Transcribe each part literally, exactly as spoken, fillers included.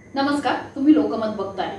नमस्कार, तुम्ही लोकमत बघताय।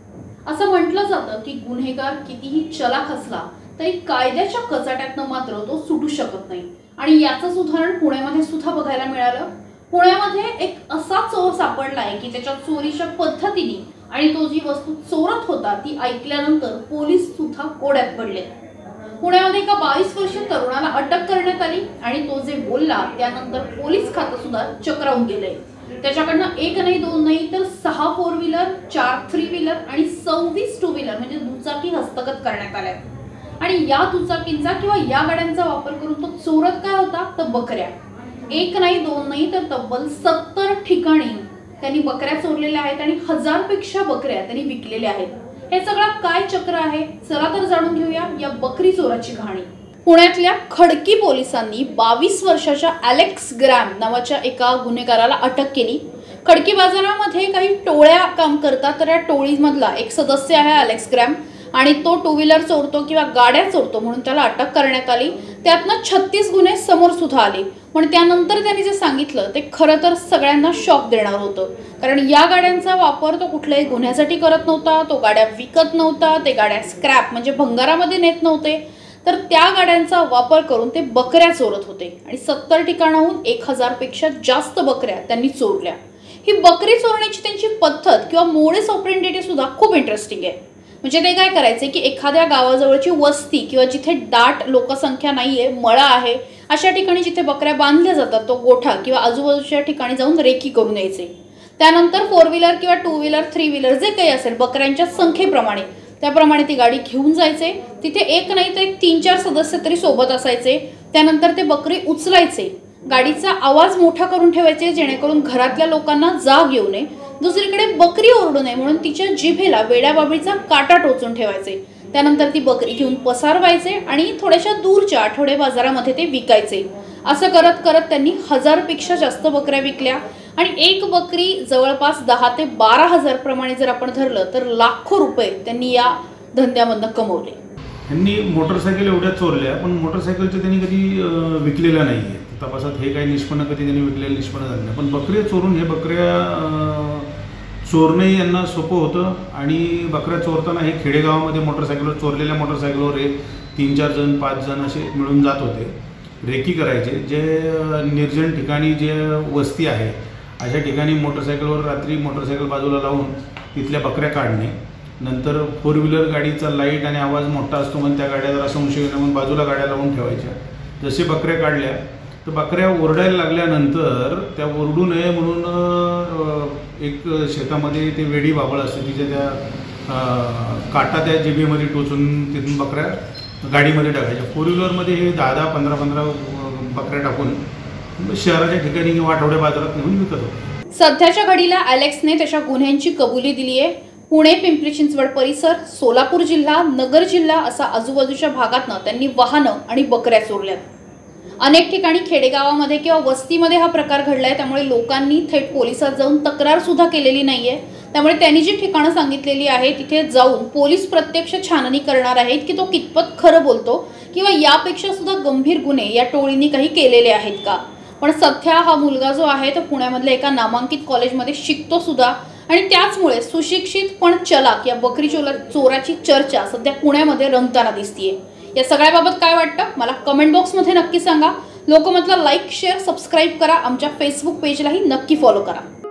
असं म्हटलं जातं की गुन्हेगार कितीही चलाख असला तरी कायद्याच्या कचाट्यातनं मात्र तो सुटू शकत नाही आणि याचंच उदाहरण पुण्यामध्ये सुद्धा बघायला मिळालं। पुण्यामध्ये एक असा चोर सापडलाय की त्याच्या चोरीच्या पद्धतीने आणि तो जी वस्तू चोरत होता ती ऐकल्यानंतर पोलीस सुद्धा कोड्यात पडले। पुण्यामध्ये एका बावीस वर्षीय तरुणाला अटक करण्यात आली आणि तो जे बोलला त्यानंतर पोलीस खातं सुद्धा चक्रावून गेले। त्याच्याकडनं एक नाही दोन नाही तर सहा फोर व्हीलर, चार थ्री व्हीलर आणि सव्वीस टू व्हीलर म्हणजे दुचाकी हस्तगत करण्यात आल्या। आणि या दुचाकींचा किंवा या गाड्यांचा वापर करून तो चोरत काय होता तर बकऱ्या। एक नाही दोन नाही तर तब्बल सत्तर ठिकाणी त्यांनी बकऱ्या चोरलेल्या आहेत आणि हजार पेक्षा बकऱ्या त्यांनी विकलेल्या आहेत। हे सगळं काय चक्र आहे चला तर जाणून घेऊया या बकरी चोराची कहाणी। पुण्यातल्या खडकी पोलिसांनी बावीस वर्षाच्या अलेक्स ग्रॅम नावाच्या एका गुन्हेगाराला अटक केली। खडकी बाजारामध्ये काही टोळ्या काम करतात तर या टोळीमधला एक सदस्य आहे अलेक्स ग्रॅम आणि तो टू व्हीलर चोरतो किंवा गाड्या चोरतो म्हणून त्याला अटक करण्यात आली। त्यातनं छत्तीस गुन्हे समोर सुद्धा आले, पण त्यानंतर त्यांनी जे सांगितलं ते खरं तर सगळ्यांना शॉक देणार होतं, कारण या गाड्यांचा वापर तो कुठल्याही गुन्ह्यासाठी करत नव्हता, तो गाड्या विकत नव्हता, ते गाड्या स्क्रॅप म्हणजे भंगारामध्ये नेत नव्हते, तर त्या गाड्यांचा वापर करून ते बकऱ्या चोरत होते आणि सत्तर ठिकाणाहून एक हजार पेक्षा जास्त बकऱ्या त्यांनी चोरल्या। ही बकरी चोरण्याची त्यांची पद्धत किंवा मोडेस ऑपरेंडी सुद्धा खूप इंटरेस्टिंग आहे। म्हणजे ते काय करायचे की एखाद्या गावाजवळची वस्ती किंवा जिथे दाट लोकसंख्या नाहीये, मळा आहे, अशा ठिकाणी जिथे बकऱ्या बांधल्या जातात तो गोठा किंवा आजूबाजूच्या ठिकाणी जाऊन रेकी करून यायचे। त्यानंतर फोर व्हीलर किंवा टू व्हीलर थ्री व्हीलर जे काही असेल बकऱ्यांच्या संख्येप्रमाणे त्याप्रमाणे ती गाडी घेऊन जायचे। तिथे एक नाही तर एक तीन चार सदस्य तरी सोबत असायचे। त्यानंतर ते बकरी उचलायचे, गाडीचा आवाज मोठा करून ठेवायचे जेणेकरून घरातल्या लोकांना जाग येऊ नये, दुसरीकडे बकरी ओरडू नये म्हणून तिच्या जिभेला वेड्याबाबळीचा काटा टोचून ठेवायचे। त्यानंतर ती बकरी घेऊन पसारवायचे आणि थोड्याशा दूरच्या आठवडे बाजारामध्ये ते विकायचे। असं करत करत त्यांनी हजार पेक्षा जास्त बकऱ्या विकल्या आणि एक बकरी जवळपास दहा ते बारा हजार प्रमाणे जर आपण धरलं तर लाखो रुपये त्यांनी या धंद्यामधनं कमवले। त्यांनी मोटरसायकल एवढ्या चोरल्या, पण मोटरसायकलच्या त्यांनी कधी विकलेल्या नाही आहे। तपासात हे काही निष्पन्न कधी त्यांनी विकलेलं निष्पन्न झालं नाही, पण बकऱ्या चोरून हे बकऱ्या चोरणे यांना सोपं होतं आणि बकऱ्या चोरताना हे खेडेगावामध्ये मोटरसायकलवर चोरलेल्या मोटरसायकलवर हे तीन चार जण पाच जण असे मिळून जात होते, रेकी करायचे। जे निर्जन ठिकाणी जे वस्ती आहे अशा ठिकाणी मोटरसायकलवर रात्री मोटरसायकल बाजूला लावून तिथल्या बकऱ्या काढणे, नंतर फोर व्हीलर गाडीचा लाईट आणि आवाज मोठा असतो म्हणून त्या गाड्या जरा संशय म्हणून बाजूला गाड्या लावून ठेवायच्या। जसे बकऱ्या काढल्या तर बकऱ्या ओरडायला लागल्यानंतर त्या ओरडू नये म्हणून एक शेतामध्ये ते वेडी बाबळ असते तिच्या त्या काटा त्या जिभेमध्ये टोचून तिथून बकऱ्या गाडीमध्ये टाकायच्या। फोर व्हीलरमध्ये हे दहा दहा पंधरा पंधरा बकऱ्या टाकून शहराच्या ठिकाणी किंवा आठवड्या बाजारात नेऊन विकत होते। सध्याच्या घडीला अलेक्सने त्याच्या गुन्ह्यांची कबुली दिली आहे। पुणे, पिंपरी चिंचवड परिसर, सोलापूर जिल्हा, नगर जिल्हा असा आजूबाजूच्या भागातनं त्यांनी वाहनं आणि बकऱ्या चोरल्यात। अनेक ठिकाणी खेडेगावामध्ये किंवा वस्तीमध्ये हा प्रकार घडलाय, त्यामुळे लोकांनी थेट पोलिसात जाऊन तक्रार सुद्धा केलेली नाहीये। त्यामुळे त्यांनी जी ठिकाणं सांगितलेली आहे तिथे जाऊन पोलीस प्रत्यक्ष छाननी करणार आहेत की तो कितपत खरं बोलतो किंवा यापेक्षा सुद्धा गंभीर गुन्हे या टोळींनी काही केलेले आहेत का। पण सध्या हा मुलगा जो आहे तो पुण्यामधल्या एका नामांकित कॉलेजमध्ये शिकतो सुद्धा आणि त्याचमुळे सुशिक्षित पण चलाक या बकरी चोराची चर्चा सध्या पुण्यामध्ये रंगताना दिसतीये। या सगळ्याबाबत काय वाटतं मला कमेंट बॉक्समध्ये नक्की सांगा। लोकमतला लाईक, शेअर, सबस्क्राईब करा, आमच्या फेसबुक पेजलाही नक्की फॉलो करा।